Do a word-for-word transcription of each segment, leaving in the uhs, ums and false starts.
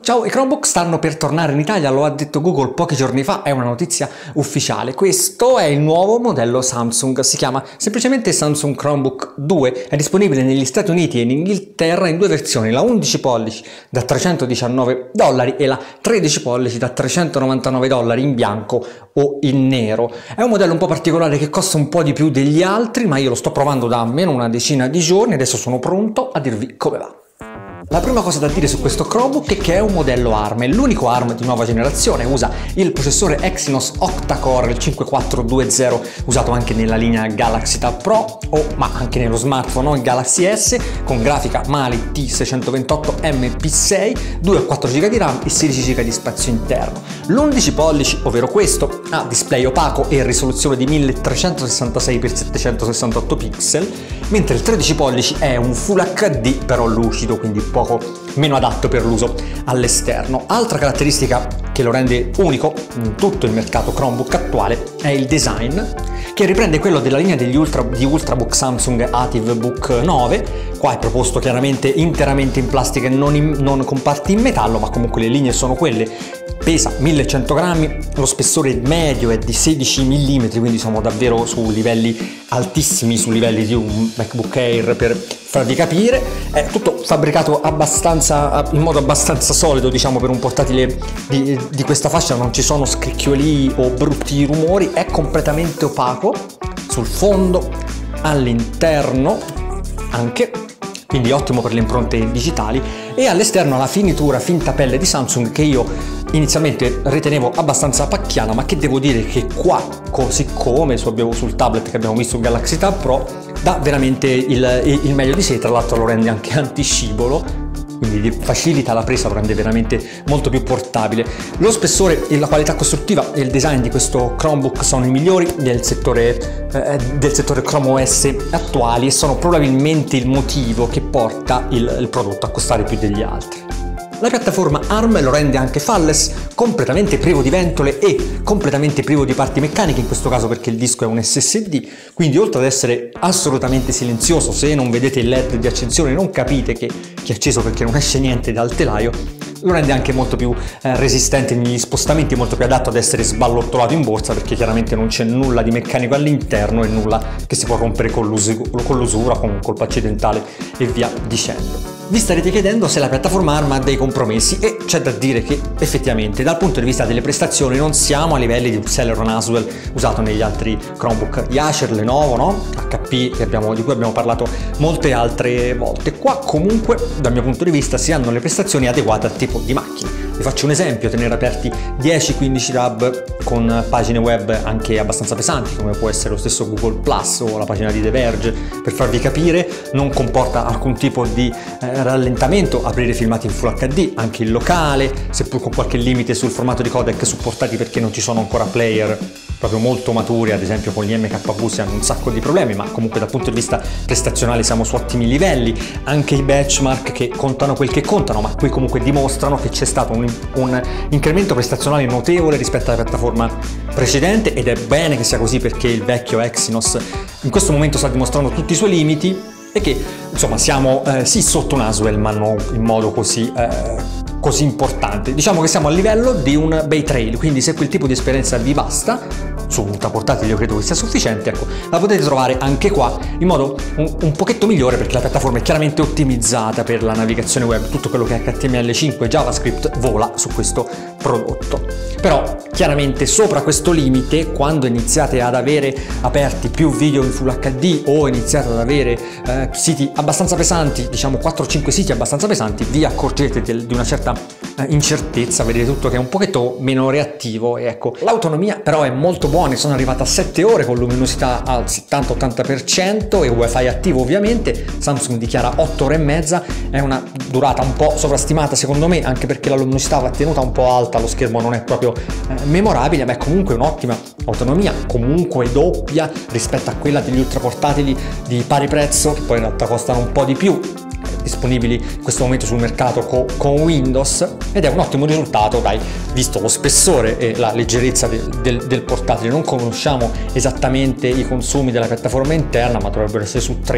Ciao, i Chromebook stanno per tornare in Italia, lo ha detto Google pochi giorni fa, è una notizia ufficiale. Questo è il nuovo modello Samsung, si chiama semplicemente Samsung Chromebook due, è disponibile negli Stati Uniti e in Inghilterra in due versioni, la undici pollici da trecentodiciannove dollari e la tredici pollici da trecentonovantanove dollari in bianco o in nero. È un modello un po' particolare che costa un po' di più degli altri, ma io lo sto provando da almeno una decina di giorni, adesso sono pronto a dirvi come va. La prima cosa da dire su questo Chromebook è che è un modello ARM, è l'unico ARM di nuova generazione, usa il processore Exynos octa-core, il cinquemilaquattrocentoventi usato anche nella linea Galaxy Tab Pro, o, ma anche nello smartphone, no? Il Galaxy S, con grafica Mali T seicentoventotto M P sei, due e quattro giga di RAM e sedici giga di spazio interno. L'undici pollici, ovvero questo, ha display opaco e risoluzione di milletrecentosessantasei per settecentosessantotto pixel, mentre il tredici pollici è un Full H D però lucido, quindi poco meno adatto per l'uso all'esterno. Altra caratteristica che lo rende unico in tutto il mercato Chromebook attuale è il design, che riprende quello della linea degli Ultra, di Ultrabook Samsung AtiveBook nove. Qua è proposto chiaramente interamente in plastica e non, in, non con parti in metallo, ma comunque le linee sono quelle. Pesa millecento grammi, lo spessore medio è di sedici millimetri, quindi siamo davvero su livelli altissimi, su livelli di un MacBook Air, per farvi capire. È tutto fabbricato abbastanza in modo abbastanza solido, diciamo, per un portatile di, di questa fascia. Non ci sono scricchioli o brutti rumori, è completamente opaco sul fondo, all'interno anche, quindi ottimo per le impronte digitali, e all'esterno la finitura finta pelle di Samsung, che io inizialmente ritenevo abbastanza pacchiana, ma che devo dire che qua, così come sul tablet che abbiamo visto, il Galaxy Tab Pro, dà veramente il, il meglio di sé. Tra l'altro lo rende anche antiscivolo, quindi facilita la presa, lo rende veramente molto più portabile. Lo spessore e la qualità costruttiva e il design di questo Chromebook sono i migliori del settore, eh, del settore Chrome O S attuali, e sono probabilmente il motivo che porta il, il prodotto a costare più degli altri. La piattaforma ARM lo rende anche fabless, completamente privo di ventole e completamente privo di parti meccaniche, in questo caso perché il disco è un S S D, quindi oltre ad essere assolutamente silenzioso, se non vedete il L E D di accensione non capite che, che è acceso perché non esce niente dal telaio, lo rende anche molto più eh, resistente negli spostamenti, molto più adatto ad essere sballottolato in borsa, perché chiaramente non c'è nulla di meccanico all'interno e nulla che si può rompere con l'usura, con un colpo accidentale e via dicendo. Vi starete chiedendo se la piattaforma ARM ha dei compromessi, e c'è da dire che effettivamente dal punto di vista delle prestazioni non siamo a livelli di un Celeron Haswell usato negli altri Chromebook di Acer, Lenovo, no? H P, che abbiamo, di cui abbiamo parlato molte altre volte. Qua comunque dal mio punto di vista si hanno le prestazioni adeguate al tipo di macchina. Vi faccio un esempio: tenere aperti dieci quindici tab con pagine web anche abbastanza pesanti, come può essere lo stesso Google Plus o la pagina di The Verge, per farvi capire, non comporta alcun tipo di eh, rallentamento aprire filmati in Full H D, anche in locale, seppur con qualche limite sul formato di codec supportati perché non ci sono ancora player proprio molto maturi, ad esempio con gli M K V si hanno un sacco di problemi, ma comunque dal punto di vista prestazionale siamo su ottimi livelli. Anche i benchmark, che contano quel che contano, ma qui comunque dimostrano che c'è stato un, un incremento prestazionale notevole rispetto alla piattaforma precedente, ed è bene che sia così perché il vecchio Exynos in questo momento sta dimostrando tutti i suoi limiti, e che insomma siamo eh, sì sotto un Haswell, ma non in modo così eh, così importante. Diciamo che siamo a livello di un Bay Trail, quindi se quel tipo di esperienza vi basta, su un portatile io credo che sia sufficiente, ecco, la potete trovare anche qua in modo un, un pochetto migliore, perché la piattaforma è chiaramente ottimizzata per la navigazione web, tutto quello che è H T M L cinque e JavaScript vola su questo prodotto. Però chiaramente sopra questo limite, quando iniziate ad avere aperti più video in Full H D o iniziate ad avere eh, siti abbastanza pesanti, diciamo quattro cinque siti abbastanza pesanti, vi accorgete del, di una certa eh, incertezza, vedete tutto che è un pochetto meno reattivo, e ecco, l'autonomia però è molto buona. Sono arrivata a sette ore con luminosità al settanta ottanta per cento e wifi attivo ovviamente. Samsung dichiara otto ore e mezza, è una durata un po' sovrastimata secondo me, anche perché la luminosità va tenuta un po' alta, lo schermo non è proprio eh, memorabile, ma è comunque un'ottima autonomia, comunque doppia rispetto a quella degli ultra portatili di pari prezzo, che poi in realtà costano un po' di più, disponibili in questo momento sul mercato co con Windows, ed è un ottimo risultato, dai, visto lo spessore e la leggerezza del, del, del portatile. Non conosciamo esattamente i consumi della piattaforma interna, ma dovrebbero essere su tre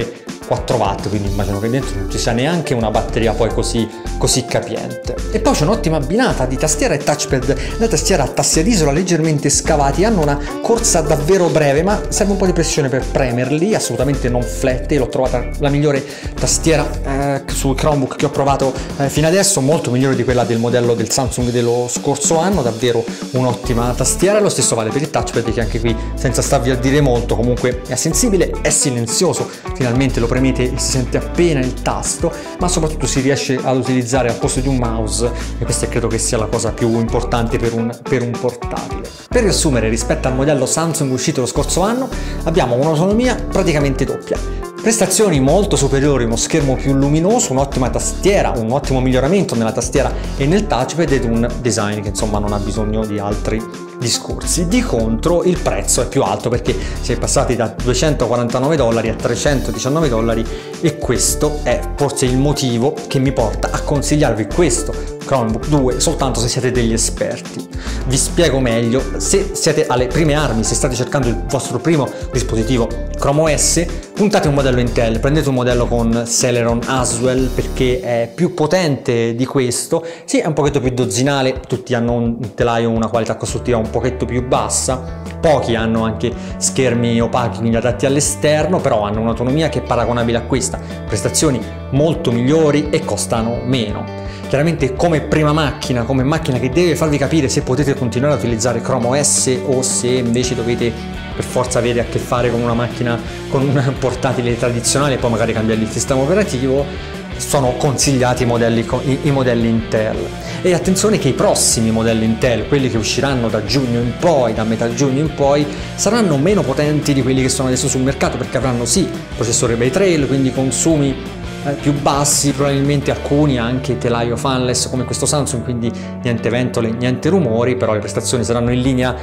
quattro watt, quindi immagino che dentro non ci sia neanche una batteria poi così, così capiente. E poi c'è un'ottima abbinata di tastiera e touchpad, la tastiera a tassi ad isola leggermente scavati, hanno una corsa davvero breve, ma serve un po' di pressione per premerli, assolutamente non flette. L'ho trovata la migliore tastiera eh, sul Chromebook che ho provato eh, fino adesso, molto migliore di quella del modello del Samsung dello scorso anno, davvero un'ottima tastiera. Lo stesso vale per il touchpad, che anche qui, senza starvi a dire molto, comunque è sensibile, è silenzioso, finalmente lo premete e si sente appena il tasto, ma soprattutto si riesce ad utilizzare al posto di un mouse, e questa credo che sia la cosa più importante per un, per un portatile. Per riassumere, rispetto al modello Samsung uscito lo scorso anno, abbiamo un'autonomia praticamente doppia, prestazioni molto superiori, uno schermo più luminoso, un'ottima tastiera, un ottimo miglioramento nella tastiera e nel touchpad, ed un design che insomma non ha bisogno di altri discorsi. Di contro il prezzo è più alto, perché si è passati da duecentoquarantanove dollari a trecentodiciannove dollari, e questo è forse il motivo che mi porta a consigliarvi questo Chromebook due soltanto se siete degli esperti. Vi spiego meglio: se siete alle prime armi, se state cercando il vostro primo dispositivo Chrome O S, puntate un modello Intel, prendete un modello con Celeron Haswell perché è più potente di questo, sì, è un pochetto più dozzinale, tutti hanno un telaio, una qualità costruttiva un pochetto più bassa, pochi hanno anche schermi opachi quindi adatti all'esterno, però hanno un'autonomia che è paragonabile a questa, prestazioni molto migliori e costano meno. Chiaramente come prima macchina, come macchina che deve farvi capire se potete continuare a utilizzare Chrome O S o se invece dovete per forza avere a che fare con una macchina, con un portatile tradizionale e poi magari cambiare il sistema operativo, sono consigliati i modelli, i, i modelli Intel. E attenzione che i prossimi modelli Intel, quelli che usciranno da giugno in poi, da metà giugno in poi, saranno meno potenti di quelli che sono adesso sul mercato, perché avranno sì processore Bay Trail, quindi consumi più bassi, probabilmente alcuni anche telaio fanless come questo Samsung, quindi niente ventole, niente rumori, però le prestazioni saranno in linea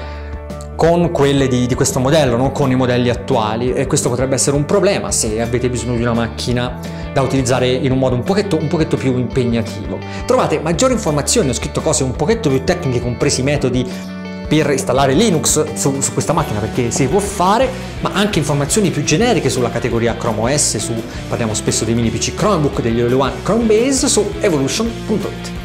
con quelle di, di questo modello, non con i modelli attuali, e questo potrebbe essere un problema se avete bisogno di una macchina da utilizzare in un modo un pochetto, un pochetto più impegnativo. Trovate maggiori informazioni, ho scritto cose un pochetto più tecniche, compresi i metodi per installare Linux su, su questa macchina, perché si può fare, ma anche informazioni più generiche sulla categoria Chrome O S, su, parliamo spesso dei mini P C Chromebook, degli all in one Chromebase, su evolution punto it.